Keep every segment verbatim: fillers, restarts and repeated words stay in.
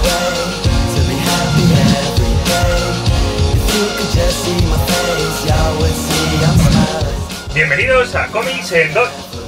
Bienvenidos a Cómics en dos...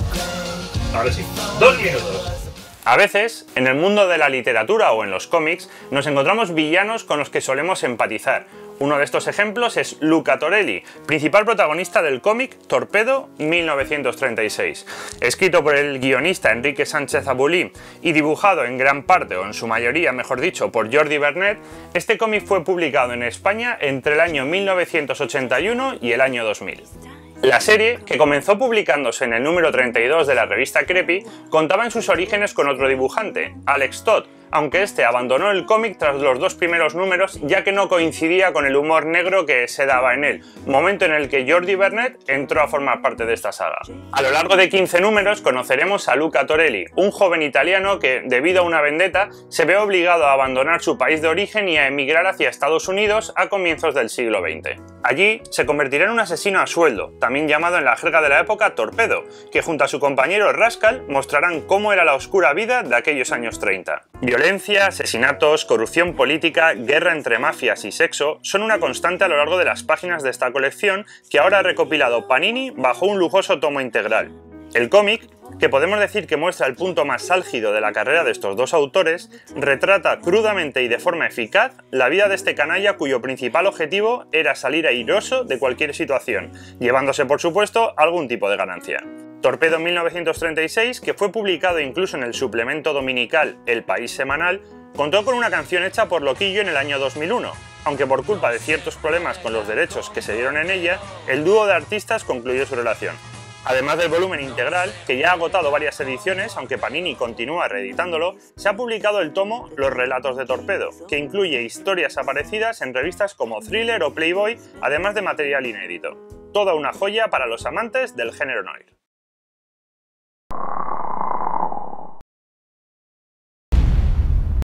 Ahora sí, dos minutos. A veces, en el mundo de la literatura o en los cómics, nos encontramos villanos con los que solemos empatizar. Uno de estos ejemplos es Luca Torelli, principal protagonista del cómic Torpedo mil novecientos treinta y seis. Escrito por el guionista Enrique Sánchez Abulí y dibujado en gran parte, o en su mayoría, mejor dicho, por Jordi Vernet, este cómic fue publicado en España entre el año mil novecientos ochenta y uno y el año dos mil. La serie, que comenzó publicándose en el número treinta y dos de la revista Creepy, contaba en sus orígenes con otro dibujante, Alex Todd, aunque este abandonó el cómic tras los dos primeros números ya que no coincidía con el humor negro que se daba en él, momento en el que Jordi Vernet entró a formar parte de esta saga. A lo largo de quince números conoceremos a Luca Torelli, un joven italiano que, debido a una vendetta, se ve obligado a abandonar su país de origen y a emigrar hacia Estados Unidos a comienzos del siglo veinte. Allí se convertirá en un asesino a sueldo, también llamado en la jerga de la época Torpedo, que junto a su compañero Rascal mostrarán cómo era la oscura vida de aquellos años treinta. Violencia, asesinatos, corrupción política, guerra entre mafias y sexo son una constante a lo largo de las páginas de esta colección que ahora ha recopilado Panini bajo un lujoso tomo integral. El cómic, que podemos decir que muestra el punto más álgido de la carrera de estos dos autores, retrata crudamente y de forma eficaz la vida de este canalla cuyo principal objetivo era salir airoso de cualquier situación, llevándose por supuesto algún tipo de ganancia. Torpedo mil novecientos treinta y seis, que fue publicado incluso en el suplemento dominical El País Semanal, contó con una canción hecha por Loquillo en el año dos mil uno, aunque por culpa de ciertos problemas con los derechos que se dieron en ella, el dúo de artistas concluyó su relación. Además del volumen integral, que ya ha agotado varias ediciones, aunque Panini continúa reeditándolo, se ha publicado el tomo Los Relatos de Torpedo, que incluye historias aparecidas en revistas como Thriller o Playboy, además de material inédito. Toda una joya para los amantes del género noir.